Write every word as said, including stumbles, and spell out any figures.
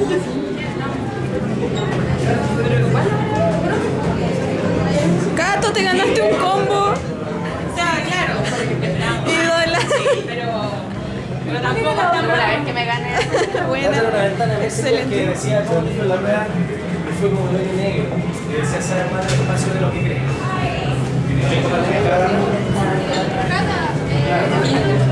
Cato, te ganaste un combo. O sea, claro. Ídola. Sí, pero... Pero tampoco es tan Una bravo. vez que me gane. Buena. Hacer una ventana en ese que Excelente. decía todo en la rueda y fue como el hoyo negro. Que decía saber más del espacio de lo que crees. Cata, eh,